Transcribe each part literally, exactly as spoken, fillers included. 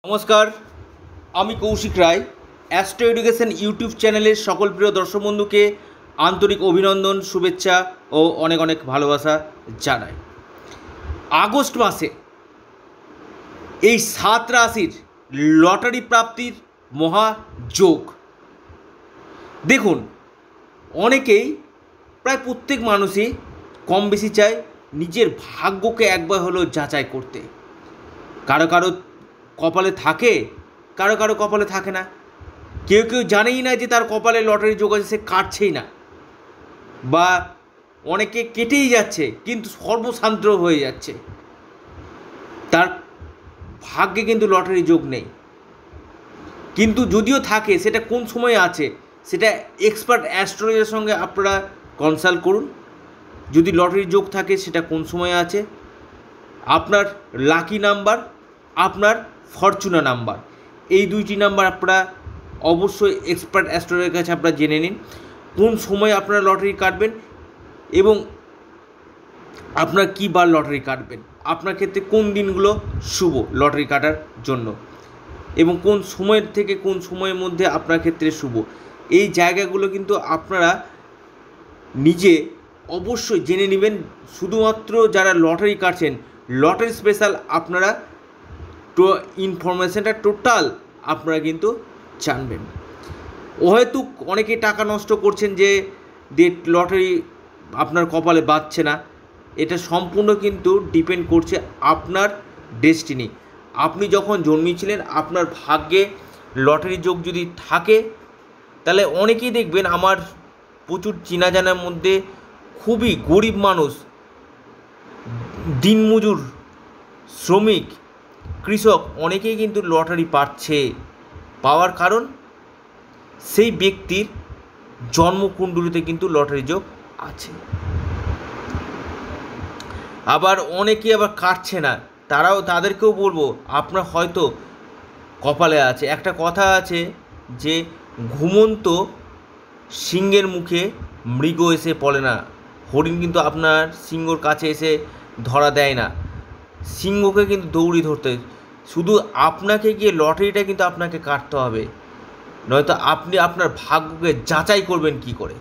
नमस्कार আমি Koushik Roy astro education YouTube চ্যানেলের সকল প্রিয় দর্শক বন্ধুকে আন্তরিক অভিনন্দন শুভেচ্ছা ও অনেক অনেক ভালোবাসা জানাই। আগস্ট মাসে এই সাত রাশির লটারি প্রাপ্তির মহাযোগ দেখুন, অনেকেই প্রায় প্রত্যেক মানুষই কম বেশি চায় নিজের ভাগ্যকে একবার হলেও যাচাই করতে। কারো কারো কপালে থাকে, কারো কারো কপালে থাকে না। কেউ কেউ জানেই না যে তার কপালে লটারি যোগ আছে, সে কাটছেই না, বা অনেকে কেটেই যাচ্ছে কিন্তু সর্বশান্ত হয়ে যাচ্ছে, তার ভাগ্যে কিন্তু লটারি যোগ নেই। কিন্তু যদিও থাকে, সেটা কোন সময় আছে সেটা এক্সপার্ট অ্যাস্ট্রোলজারের সঙ্গে আপনারা কনসাল্ট করুন। যদি লটারি যোগ থাকে সেটা কোন সময় আছে, আপনার লাকি নাম্বার, আপনার ফরচুনা নাম্বার, এই দুইটি নাম্বার আপনারা অবশ্যই এক্সপার্ট অ্যাস্ট্রোলজারের কাছে আপনারা জেনে নিন কোন সময় আপনারা লটারি কাটবেন এবং আপনার কী বার লটারি কাটবেন, আপনার ক্ষেত্রে কোন দিনগুলো শুভ লটারি কাটার জন্য এবং কোন সময়ের থেকে কোন সময়ের মধ্যে আপনার ক্ষেত্রে শুভ। এই জায়গাগুলো কিন্তু আপনারা নিজে অবশ্যই জেনে নেবেন। শুধুমাত্র যারা লটারি কাটছেন, লটারি স্পেশাল আপনারা তো ইনফরমেশানটা টোটাল আপনারা কিন্তু জানবেন। হয়তো অনেকে টাকা নষ্ট করছেন যে ডেট লটারি আপনার কপালে বাজছে না, এটা সম্পূর্ণ কিন্তু ডিপেন্ড করছে আপনার ডেস্টিনি। আপনি যখন জন্মেছিলেন আপনার ভাগ্যে লটারি যোগ যদি থাকে, তাহলে অনেকেই দেখবেন আমার প্রচুর চেনা জানার মধ্যে খুবই গরিব মানুষ, দিনমজুর, শ্রমিক, কৃষক অনেকেই কিন্তু লটারি পাচ্ছে। পাওয়ার কারণ সেই ব্যক্তির জন্মকুণ্ডলিতে কিন্তু লটারি যোগ আছে। আবার অনেকে আবার কাটছে না, তারাও তাদেরকেও বলবো আপনার হয়তো কপালে আছে। একটা কথা আছে যে ঘুমন্ত সিংহের মুখে মৃগ এসে পড়ে না, হরিণ কিন্তু আপনার সিংহর কাছে এসে ধরা দেয় না, সিংহকে কিন্তু দৌড়ি ধরতে। শুধু আপনাকে গিয়ে লটারিটা কিন্তু আপনাকে কাটতে হবে, নয়তো আপনি আপনার ভাগ্যকে যাচাই করবেন কি করে।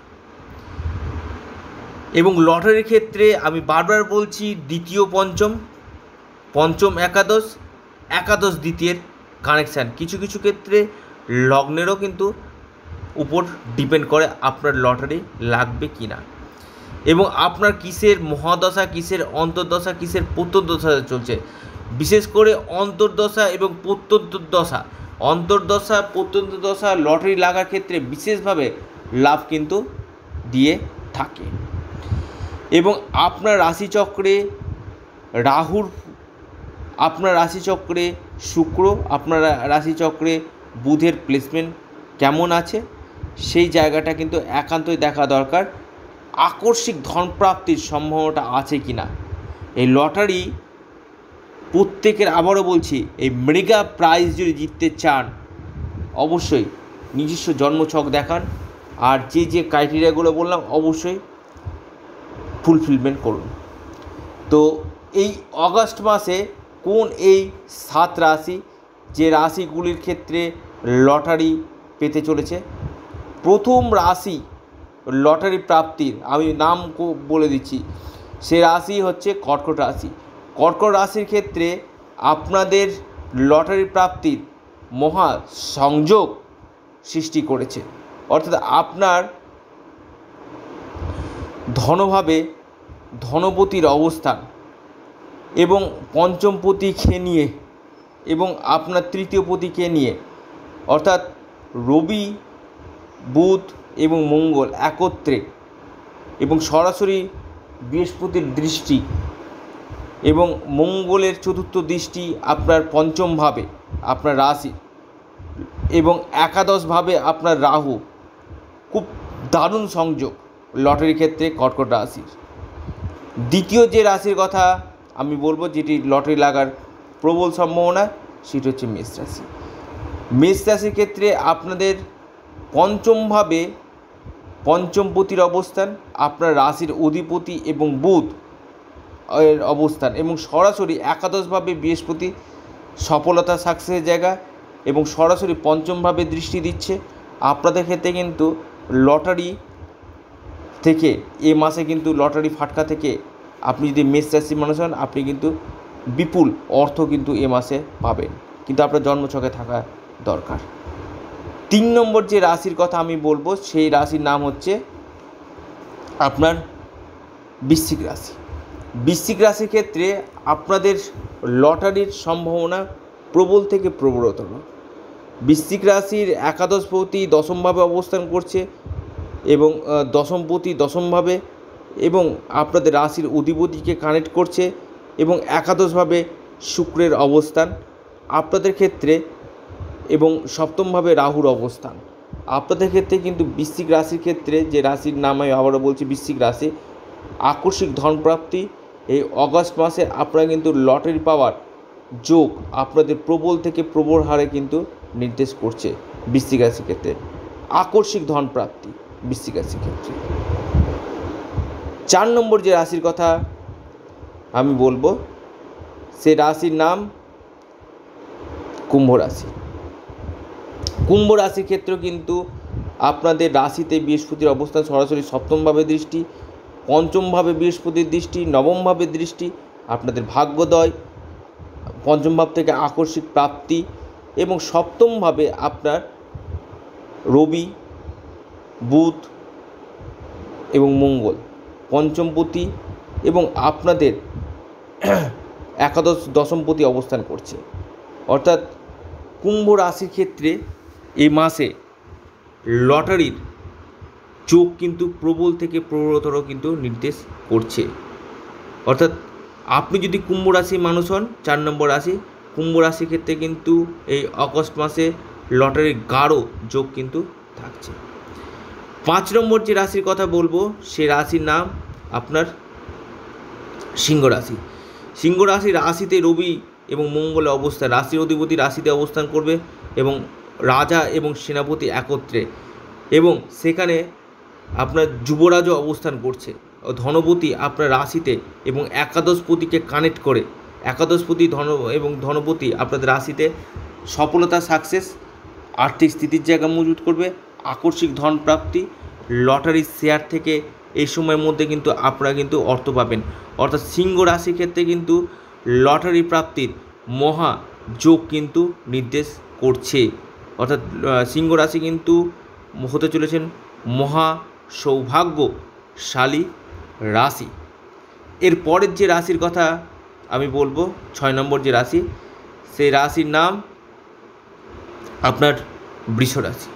এবং লটারির ক্ষেত্রে আমি বারবার বলছি, দ্বিতীয় পঞ্চম, পঞ্চম একাদশ, একাদশ দ্বিতীয়ের কানেকশান কিছু কিছু ক্ষেত্রে লগ্নেরও কিন্তু উপর ডিপেন্ড করে আপনার লটারি লাগবে কি না, এবং আপনার কিসের মহাদশা, কিসের অন্তর্দশা, কিসের প্রত্যন্তদশা চলছে। বিশেষ করে অন্তর্দশা এবং প্রত্যন্তদশা, অন্তর্দশা প্রত্যন্তদশা লটারি লাগার ক্ষেত্রে বিশেষভাবে লাভ কিন্তু দিয়ে থাকে। এবং আপনার রাশিচক্রে রাহুর, আপনার রাশিচক্রে শুক্র, আপনার রাশিচক্রে বুধের প্লেসমেন্ট কেমন আছে সেই জায়গাটা কিন্তু একান্তই দেখা দরকার। আকস্মিক ধনপ্রাপ্তির সম্ভাবনাটা আছে কি না। এই লটারি প্রত্যেকের, আবারও বলছি, এই মেগা প্রাইজ যদি জিততে চান অবশ্যই নিজস্ব জন্মছক দেখান, আর যে যে ক্রাইটেরিয়াগুলো বললাম অবশ্যই ফুলফিলমেন্ট করুন। তো এই অগাস্ট মাসে কোন এই সাত রাশি, যে রাশিগুলির ক্ষেত্রে লটারি পেতে চলেছে, প্রথম রাশি লটারি প্রাপ্তির আমি নাম বলে দিচ্ছি, সে রাশি হচ্ছে কর্কট রাশি। কর্কট রাশির ক্ষেত্রে আপনাদের লটারি প্রাপ্তির মহা সংযোগ সৃষ্টি করেছে, অর্থাৎ আপনার ধনভাবে ধনপতির অবস্থান এবং পঞ্চমপতিকে নিয়ে এবং আপনার তৃতীয় পতিকে নিয়ে, অর্থাৎ রবি, বুধ এবং মঙ্গল একত্রে, এবং সরাসরি বৃহস্পতির দৃষ্টি এবং মঙ্গলের চতুর্থ দৃষ্টি আপনার পঞ্চমভাবে আপনার রাশি, এবং একাদশভাবে আপনার রাহু, খুব দারুণ সংযোগ লটারির ক্ষেত্রে কর্কট রাশির। দ্বিতীয় যে রাশির কথা আমি বলবো, যেটি লটারি লাগার প্রবল সম্ভাবনা, সেটি হচ্ছে মেষ রাশি। মেষ রাশির ক্ষেত্রে আপনাদের পঞ্চমভাবে পঞ্চমপতির অবস্থান, আপনার রাশির অধিপতি এবং বুধ এর অবস্থান, এবং সরাসরি একাদশভাবে বৃহস্পতি সফলতা সাকসেসের জায়গা এবং সরাসরি পঞ্চমভাবে দৃষ্টি দিচ্ছে। আপনাদের ক্ষেত্রে কিন্তু লটারি থেকে এ মাসে কিন্তু লটারি ফাটকা থেকে আপনি যদি মেষ রাশির মানুষ হন আপনি কিন্তু বিপুল অর্থ কিন্তু এ মাসে পাবেন, কিন্তু আপনার জন্মছকে থাকা দরকার। তিন নম্বর যে রাশির কথা আমি বলবো সেই রাশির নাম হচ্ছে আপনার বৃশ্চিক রাশি। বৃশ্চিক রাশির ক্ষেত্রে আপনাদের লটারির সম্ভাবনা প্রবল থেকে প্রবলতর। বৃশ্চিক রাশির একাদশপতি দশমভাবে অবস্থান করছে এবং দশমপতি দশমভাবে এবং আপনাদের রাশির অধিপতিকে কানেক্ট করছে এবং একাদশভাবে শুক্রের অবস্থান আপনাদের ক্ষেত্রে এবং সপ্তমভাবে রাহুর অবস্থান আপনাদের ক্ষেত্রে। কিন্তু বৃশ্চিক রাশির ক্ষেত্রে যে রাশির নাম আমি আবারও বলছি বৃশ্চিক রাশি, আকস্মিক ধনপ্রাপ্তি এই অগস্ট মাসে আপনারা কিন্তু লটারি পাওয়ার যোগ আপনাদের প্রবল থেকে প্রবল হারে কিন্তু নির্দেশ করছে বৃশ্চিক রাশির ক্ষেত্রে। আকস্মিক ধনপ্রাপ্তি বৃশ্চিক রাশির ক্ষেত্রে। চার নম্বর যে রাশির কথা আমি বলবো সে রাশির নাম কুম্ভ রাশি। কুম্ভ রাশির ক্ষেত্রেও কিন্তু আপনাদের রাশিতে বৃহস্পতির অবস্থান সরাসরি সপ্তমভাবে দৃষ্টি, পঞ্চমভাবে বৃহস্পতির দৃষ্টি, নবমভাবে দৃষ্টি আপনাদের ভাগ্যোদয়, পঞ্চম ভাব থেকে আকস্মিক প্রাপ্তি এবং সপ্তমভাবে আপনার রবি, বুধ এবং মঙ্গল পঞ্চমপতি এবং আপনাদের একাদশ দশমপতি অবস্থান করছে। অর্থাৎ কুম্ভ রাশির ক্ষেত্রে এই মাসে লটারির যোগ কিন্তু প্রবল থেকে প্রবলতর কিন্তু নির্দেশ করছে। অর্থাৎ আপনি যদি কুম্ভ রাশির মানুষ হন, চার নম্বর রাশি কুম্ভ রাশির ক্ষেত্রে কিন্তু এই আগস্ট মাসে লটারির গাঢ় যোগ কিন্তু থাকছে। পাঁচ নম্বর যে রাশির কথা বলবো সে রাশির নাম আপনার সিংহ রাশি। সিংহ রাশি রাশিতে রবি এবং মঙ্গল অবস্থান, রাশির অধিপতি রাশিতে অবস্থান করবে এবং রাজা এবং সেনাপতি একত্রে এবং সেখানে আপনার যুবরাজও অবস্থান করছে। ধনপতি আপনার রাশিতে এবং একাদশপতিকে কানেক্ট করে একাদশপতি ধন এবং ধনপতি আপনাদের রাশিতে সফলতা সাকসেস আর্থিক স্থিতির জায়গা মজবুত করবে। আকস্মিক ধন প্রাপ্তি, লটারির শেয়ার থেকে এই সময়ের মধ্যে কিন্তু আপনারা কিন্তু অর্থ পাবেন। অর্থাৎ সিংহ রাশির ক্ষেত্রে কিন্তু লটারি প্রাপ্তির মহা যোগ কিন্তু নির্দেশ করছে। অর্থাৎ সিংহ রাশি কিন্তু হতে চলেছেন মহা সৌভাগ্যশালী রাশি। এর পরের যে রাশির কথা আমি বলবো ছয় নম্বর যে রাশি সেই রাশির নাম আপনার বৃষ রাশি।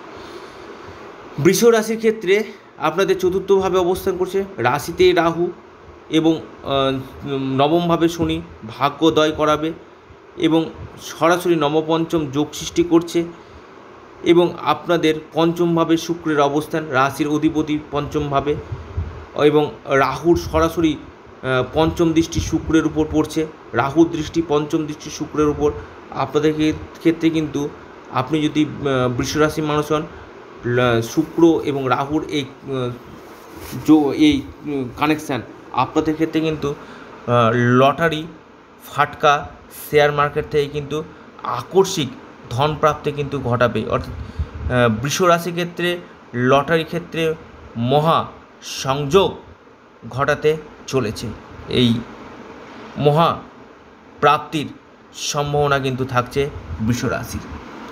বৃষ রাশির ক্ষেত্রে আপনাদের চতুর্থভাবে অবস্থান করছে রাশিতে রাহু এবং নবমভাবে শনি ভাগ্যোদয় করাবে এবং সরাসরি নবপঞ্চম যোগ সৃষ্টি করছে এবং আপনাদের পঞ্চমভাবে শুক্রের অবস্থান, রাশির অধিপতি পঞ্চমভাবে এবং রাহুর সরাসরি পঞ্চম দৃষ্টি শুক্রের উপর পড়ছে। রাহুর দৃষ্টি পঞ্চম দৃষ্টি শুক্রের উপর আপনাদের ক্ষেত্রে কিন্তু আপনি যদি বৃষ রাশির মানুষ হন শুক্র এবং রাহুর এই এই কানেকশান আপনাদের ক্ষেত্রে কিন্তু লটারি ফাটকা শেয়ার মার্কেট থেকে কিন্তু আকস্মিক ধন প্রাপ্তি কিন্তু ঘটাবে। অর্থাৎ বৃষ রাশির ক্ষেত্রে লটারি ক্ষেত্রে মহা সংযোগ ঘটাতে চলেছে। এই মহা প্রাপ্তির সম্ভাবনা কিন্তু থাকছে বৃষ রাশির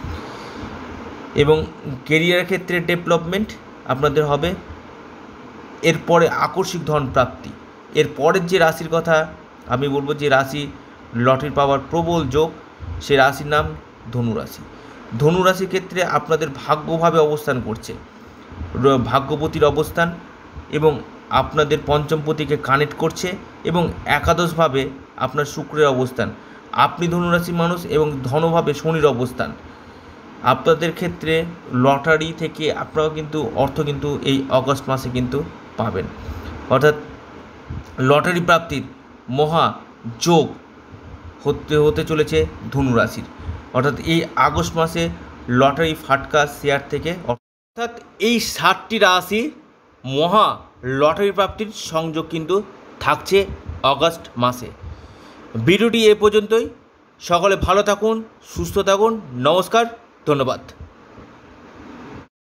এবং কেরিয়ারের ক্ষেত্রে ডেভেলপমেন্ট আপনাদের হবে। এরপরে আকস্মিক ধন প্রাপ্তি। এর পরের যে রাশির কথা আমি বলবো যে রাশি লটারি পাওয়ার প্রবল যোগ সে রাশির নাম ধনুরাশি। ধনুরাশির ক্ষেত্রে আপনাদের ভাগ্যভাবে অবস্থান করছে ভাগ্যপতির অবস্থান এবং আপনাদের পঞ্চমপতিকে কানেক্ট করছে এবং একাদশভাবে আপনার শুক্রের অবস্থান। আপনি ধনুরাশির মানুষ এবং ধনভাবে শনির অবস্থান। আপনাদের ক্ষেত্রে লটারি থেকে আপনারাও কিন্তু অর্থ কিন্তু এই অগস্ট মাসে কিন্তু পাবেন। অর্থাৎ লটারি প্রাপ্তির মহা যোগ হতে হতে চলেছে ধনুরাশির। অর্থাৎ এই আগস্ট মাসে লটারি ফাটকা শেয়ার থেকে অর্থাৎ এই ষাটটি রাশি মহা লটারি প্রাপ্তির সংযোগ কিন্তু থাকছে অগস্ট মাসে। ভিডিওটি এ পর্যন্তই। সকলে ভালো থাকুন, সুস্থ থাকুন। নমস্কার, ধন্যবাদ।